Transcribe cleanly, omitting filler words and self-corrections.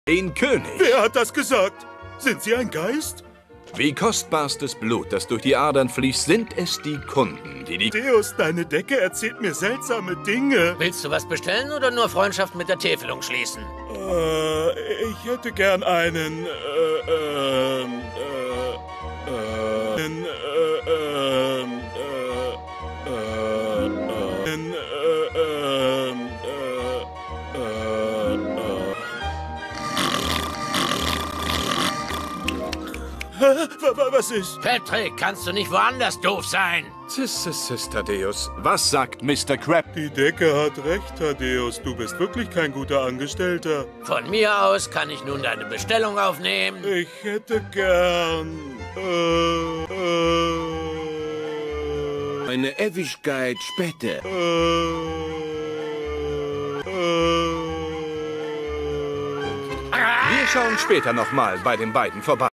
Den König. Wer hat das gesagt? Sind Sie ein Geist? Wie kostbarstes Blut, das durch die Adern fließt, sind es die Kunden, die Thaddeus, deine Decke erzählt mir seltsame Dinge. Willst du was bestellen oder nur Freundschaft mit der Täfelung schließen? Ich hätte gern einen, Was ist? Patrick, kannst du nicht woanders doof sein? Thaddeus. Was sagt Mr. Crab? Die Decke hat recht, Thaddeus. Du bist wirklich kein guter Angestellter. Von mir aus kann ich nun deine Bestellung aufnehmen. Ich hätte gern... Eine Ewigkeit später. Wir schauen später nochmal bei den beiden vorbei.